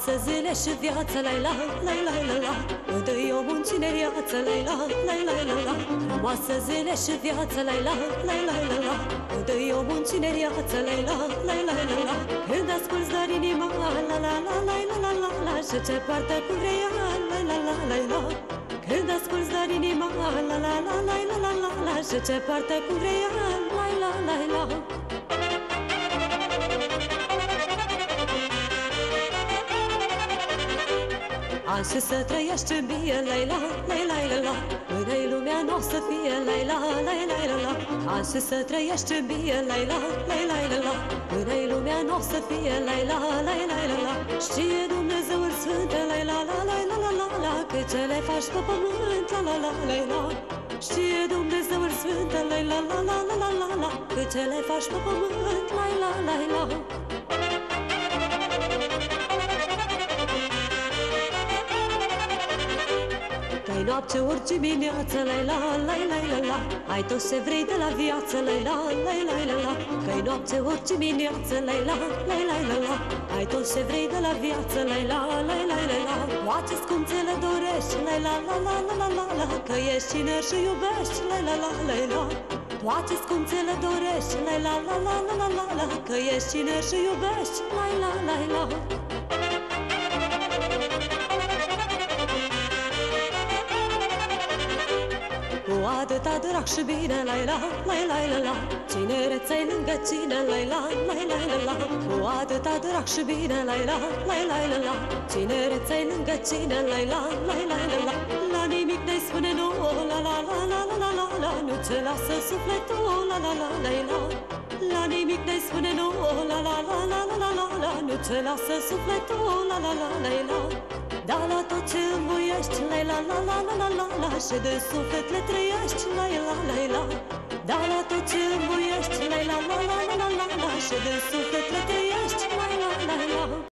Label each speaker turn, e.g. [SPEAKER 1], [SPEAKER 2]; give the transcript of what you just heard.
[SPEAKER 1] Frumoasă zile și viață, la la la la la la. Întâi o muncineriață, la la la la la. Frumoasă zile și viață, la la la la la la. Întâi o muncineriață, la la la la la la. Când asculți doar inima, la la la la la la la la. Și ce poartă cu vrea, la la la la la. Când asculți doar inima, la la la la la la la la. Și ce poartă cu vrea, la la la la. Și să trăiești bine, la la la la la. Până-i lumea n-o să fie, la la la la la la. Și să trăiești bine, la la la la la la. Până-i lumea n-o să fie, la la la la la la. Știe Dumnezeul Sfânt, la la la la la la la la. Că ce le faci pe pământ, la la la la la. Știe Dumnezeul Sfânt, la la la la la la la la. Că ce le faci pe pământ, la la la la. Ai noapte ori dimineață, la la la la la la. Ai tot ce vrei de la viață, la la la la la la. Că-i noapte ori dimineață, la la la la la la. Ai tot ce vrei de la viață, la la la la la la. Toate-ți cum ți le dorești, la la la la la la la la. Că ești cine și iubești, la la la la la. Toate-ți cum ți le dorești, la la la la la la la la. Că ești cine și iubești, la la la la. Cu atâta drag și bine, la la la la la la. Tinerețe-i lângă cine, la la la la la la. Cu atâta drag și bine, la la la la la la. Tinerețe-i lângă cine, la la la la la la. La nimic ne spune nu, la la la la la la la la. Nu ți lasă sufletul, la la la la la. La nimic ne spune nu, la la la la la la la la. Nu ți lasă sufletul, la la la la la. Dar la tot ce învoiești, la la la la la la la la. Și de suflet le trăiești, la la la la. Dar la tot ce învoiești, la la la la la la la. Și de suflet le trăiești.